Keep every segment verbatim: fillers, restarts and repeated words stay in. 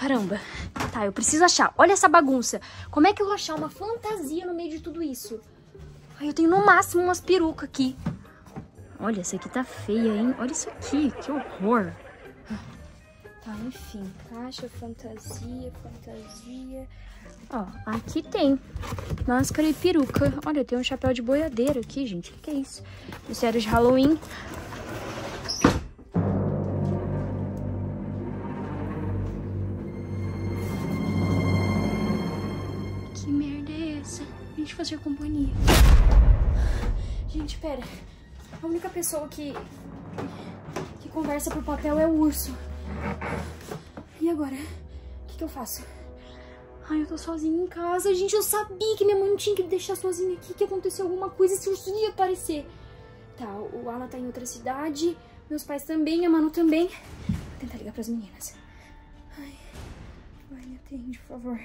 Caramba. Tá, eu preciso achar. Olha essa bagunça. Como é que eu vou achar uma fantasia no meio de tudo isso? Ai, eu tenho no máximo umas perucas aqui. Olha, essa aqui tá feia, hein? Olha isso aqui, que horror. Tá, enfim. Caixa, fantasia, fantasia... Ó, aqui tem máscara e peruca. Olha, tem um chapéu de boiadeiro aqui, gente. O que, que é isso? Mistério de Halloween. Que merda é essa? A gente fazer companhia. Gente, pera. A única pessoa que... que conversa por papel é o urso. E agora? O que, que eu faço? Ai, eu tô sozinha em casa. Gente, eu sabia que minha mãe não tinha que me deixar sozinha aqui, que aconteceu alguma coisa, esse urso ia aparecer. Tá, o Alan tá em outra cidade, meus pais também, a Manu também. Vou tentar ligar pras meninas. Ai, vai, me atende, por favor.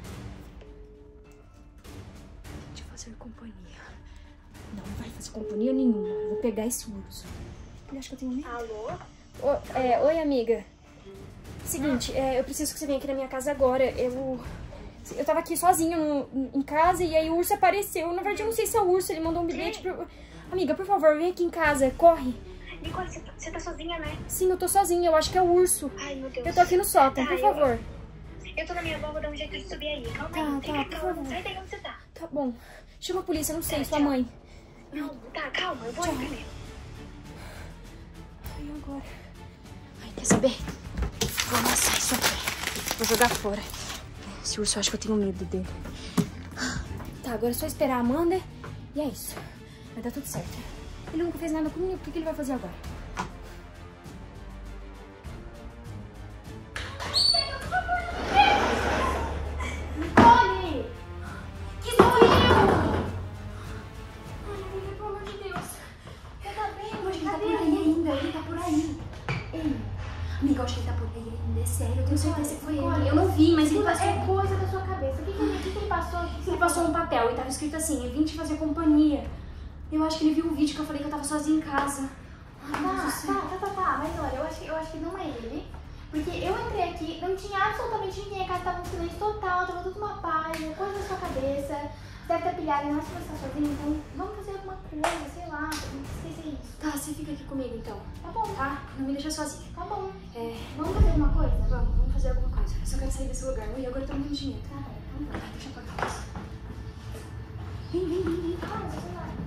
Tente fazer companhia. Não, não vai fazer companhia nenhuma. Eu vou pegar esse urso. Ele acha que eu tenho medo? Alô? O, é, oi, amiga. Seguinte, é, eu preciso que você venha aqui na minha casa agora. Eu... Eu tava aqui sozinha no, em casa e aí o urso apareceu. Na verdade, eu não sei se é o urso, ele mandou um bilhete pro... Amiga, por favor, vem aqui em casa, corre. Nicole, você tá, você tá sozinha, né? Sim, eu tô sozinha, eu acho que é o urso. Ai, meu Deus. Eu tô aqui no sótão, tá, por favor. Eu, eu tô na minha avó, vou dar um jeito de subir aí. Calma Tá, aí, tá, fica por calma. favor. Sai daí onde você tá. Tá bom. Chama a polícia, não sei, Tá, sua tchau. mãe. Não, tá, calma, eu vou aí primeiro. Ai, agora? Ai, quer saber? Vou amassar isso aqui. Vou jogar fora. Esse urso, eu acho que eu tenho medo dele. Tá, agora é só esperar a Amanda. E é isso. Vai dar tudo certo. Ele nunca fez nada comigo, o que, que ele vai fazer agora? Nicole! Que sou eu! Ai, amiga, pelo amor de Deus. Você tá bem? Eu acho que ele tá por aí ainda. Ele tá por aí. Ei, amiga, eu acho que ele tá por aí ainda. É sério, eu tenho certeza que foi ele. Eu não vi, mas ele passou... É coisa da sua cabeça. O que, que, ele, que, que ele passou? Ele passou um papel e tava escrito assim: eu vim te fazer companhia. Eu acho que ele viu o vídeo que eu falei que eu tava sozinha em casa. Ai, Tá, tá, tá, tá, tá, mas olha, eu acho, que, eu acho que não é ele. Porque eu entrei aqui, não tinha absolutamente ninguém, a casa tava um silêncio total, tava tudo uma paz, uma coisa na sua cabeça. Deve ter pilhado, eu acho que você tá sozinha, então vamos fazer alguma coisa, sei lá, esquecer isso. Tá, você fica aqui comigo então. Tá bom, Tá? Não me deixa sozinha. tá bom. É, Vamos fazer alguma coisa? vamos, vamos fazer alguma coisa. Eu só quero sair desse lugar. E agora eu tô muito dinheiro. Tá bom, vamos lá. Tá, deixa eu pagar a luz. Vem, vem, vem, vem. Ah, mas você vai.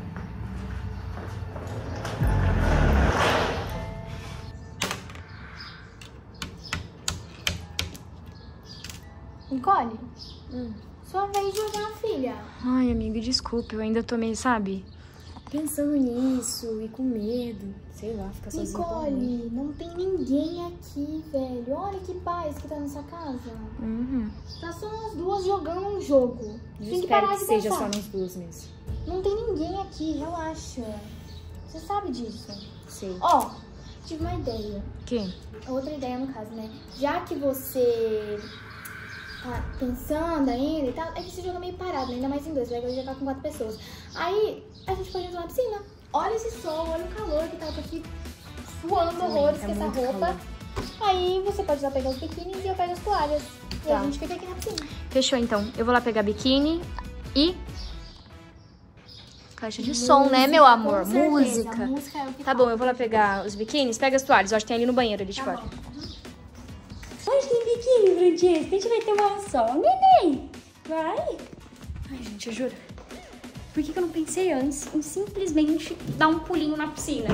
Nicole, Hum. sua vez de jogar, filha. Ai, amiga, desculpa. Eu ainda tô meio, sabe? Pensando nisso e com medo. Sei lá, ficar sozinha. Nicole, não tem ninguém aqui, velho. Olha que paz que tá nessa casa. Uhum. Tá só nós duas jogando um jogo. Eu Tem que espero parar que de seja pensar. só nós duas mesmo. Não tem ninguém aqui, relaxa. Você sabe disso. Sei. Ó, tive uma ideia. O quê? Outra ideia no caso, né? Já que você tá pensando ainda e tal, é que esse jogo é meio parado, né? Ainda mais em dois, vai jogar com quatro pessoas. Aí a gente pode entrar na piscina. Olha esse sol, olha o calor que tá, eu tô aqui suando horrores é com essa muito roupa. calor. Aí você pode ir lá pegar os biquínis e eu pego as toalhas. E Tá. a gente fica aqui na piscina. Fechou, então. Eu vou lá pegar biquíni e... Caixa de som, né, meu amor? Com certeza, Música. música é o que Tá bom, eu vou lá pegar os biquínis. Pega as toalhas, eu acho que tem ali no banheiro ali de fora. Onde tem biquíni, Francesca? A gente vai tomar um sol, neném. Vai. Ai, gente, eu juro. Por que que eu não pensei antes em simplesmente dar um pulinho na piscina?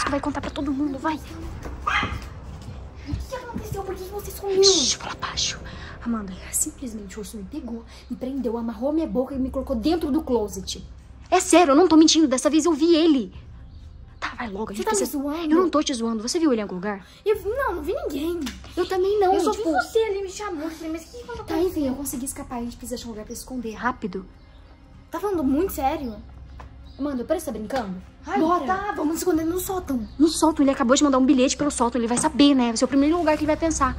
Tu vai contar pra todo mundo, vai. O que aconteceu? Por que você sumiu? Shhh, fala baixo. Amanda, simplesmente o urso me pegou, me prendeu, amarrou minha boca e me colocou dentro do closet. É sério, eu não tô mentindo. Dessa vez eu vi ele. Tá, vai logo. A gente Você tá me precisa... zoando? Eu não tô te zoando. Você viu ele em algum lugar? Eu, não, não vi ninguém. Eu também não. Eu só tipo... vi você ali me chamando. Eu falei, mas o que aconteceu? Tá, enfim, eu consegui escapar. A gente precisa achar um lugar pra se esconder. Rápido. Tá falando muito sério? Amanda, parece que tá brincando? Ai, Bora. tá, vamos nos esconder no sótão. No sótão. Ele acabou de mandar um bilhete pelo sótão. Ele vai saber, né? Vai ser o primeiro lugar que ele vai pensar.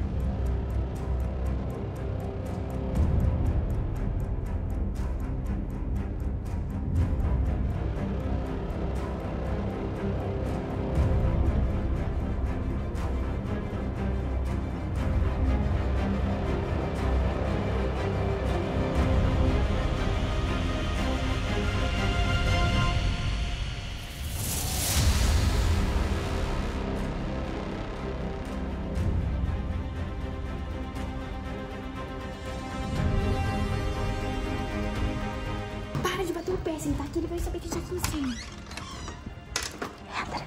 Para de bater o pé, se ele tá aqui, ele vai saber que a gente tá aqui em cima. Entra.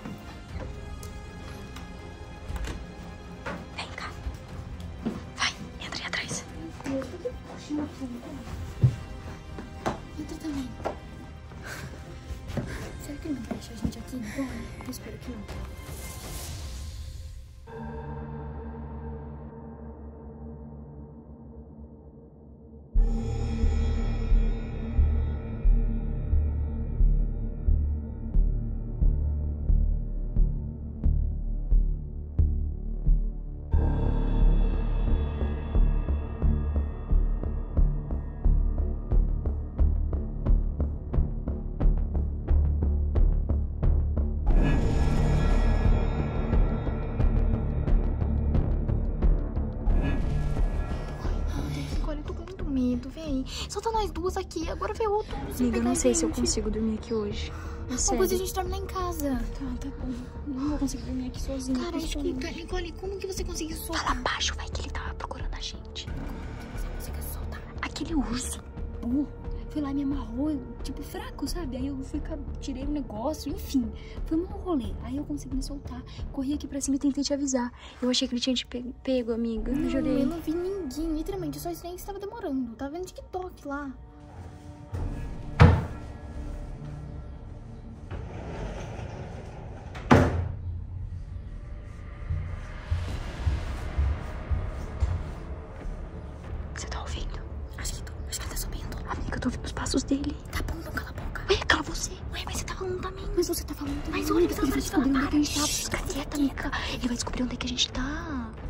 Vem cá. Vai, entra aí atrás. Meu Deus, por que eu puxei aqui? Entra também. Será que ele não deixa a gente aqui? Bom, eu espero que não. Vem, só tá nós duas aqui, agora vê outro. Amiga, eu não sei se eu consigo dormir aqui hoje. É sério. Depois a gente dorme lá em casa. Tá, tá bom. Não vou conseguir dormir aqui sozinha. Cara, escuta, Nicole, como que você conseguiu soltar? Fala baixo, vai que ele tava procurando a gente. Você conseguiu soltar? Aquele urso burro foi lá e me amarrou, tipo, fraco, sabe? Aí eu fui, tirei o negócio, enfim. Foi um rolê. Aí eu consegui me soltar. Corri aqui pra cima e tentei te avisar. Eu achei que ele tinha te pe pego, amiga. Eu Não, jurei. eu não vi ninguém, literalmente. Eu só estranhei que você tava demorando. Tava vendo TikTok lá. Você tá ouvindo? Acho que, tô, acho que ele tá subindo. Amiga, eu tô ouvindo os passos dele. Tá bom, não cala a boca. Ué, cala você. Ué, mas você tá falando também. Mas você tá falando também. Mas olha, ele você vai tá descobrir onde é que a gente Shhh, tá. quieta, Amiga. Ele vai descobrir onde é que a gente tá.